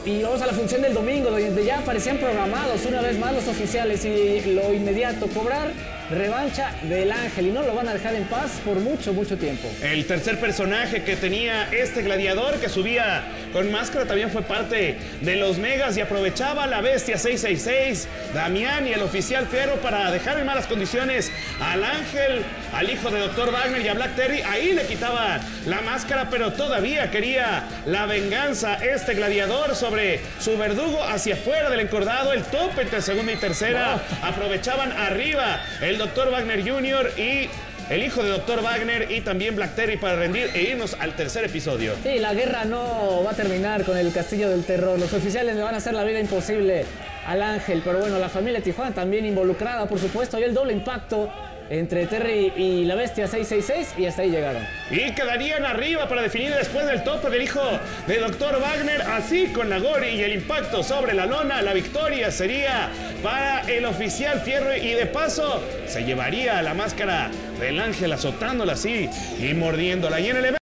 Y vamos a la función del domingo, donde ya parecían programados una vez más los oficiales y lo inmediato, cobrar revancha del Ángel y no lo van a dejar en paz por mucho, mucho tiempo. El tercer personaje que tenía este gladiador que subía con máscara también fue parte de los Megas y aprovechaba la bestia 666, Damián y el oficial Fierro para dejar en malas condiciones al Ángel, al hijo de Dr. Wagner y a Black Terry. Ahí le quitaba la máscara, pero todavía quería la venganza este gladiador sobre su verdugo hacia afuera del encordado, el tope entre segunda y tercera. Aprovechaban arriba el Dr. Wagner Jr. y el hijo de Dr. Wagner y también Black Terry para rendir e irnos al tercer episodio. Sí, la guerra no va a terminar con el Castillo del Terror. Los oficiales le van a hacer la vida imposible al Ángel, pero bueno, la familia Tijuana también involucrada, por supuesto. Había el doble impacto entre Terry y la bestia 666 y hasta ahí llegaron. Y quedarían arriba para definir después del tope del hijo de Dr. Wagner. Así con la Gori y el impacto sobre la lona, la victoria sería para el oficial Fierro y de paso se llevaría la máscara del Ángel azotándola así y mordiéndola. Y en el evento